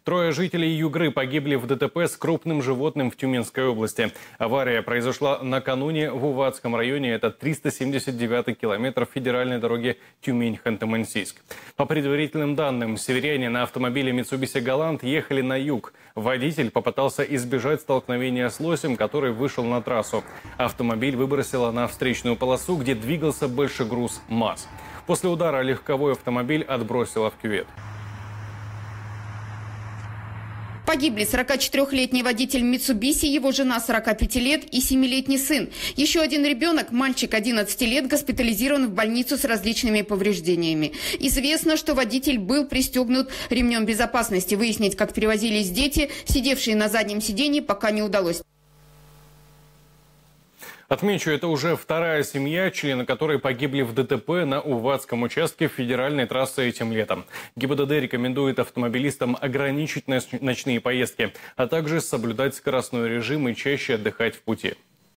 Трое жителей Югры погибли в ДТП с крупным животным в Тюменской области. Авария произошла накануне в Уватском районе. Это 379-й километр федеральной дороги Тюмень-Ханты-Мансийск. По предварительным данным, северяне на автомобиле Mitsubishi Galant ехали на юг. Водитель попытался избежать столкновения с лосем, который вышел на трассу. Автомобиль выбросило на встречную полосу, где двигался большегруз МАЗ. После удара легковой автомобиль отбросило в кювет. Погибли 44-летний водитель Mitsubishi, его жена 45 лет и 7-летний сын. Еще один ребенок, мальчик 11 лет, госпитализирован в больницу с различными повреждениями. Известно, что водитель был пристегнут ремнем безопасности. Выяснить, как перевозились дети, сидевшие на заднем сидении, пока не удалось. Отмечу, это уже вторая семья, члены которой погибли в ДТП на Уватском участке федеральной трассы этим летом. ГИБДД рекомендует автомобилистам ограничить ночные поездки, а также соблюдать скоростной режим и чаще отдыхать в пути.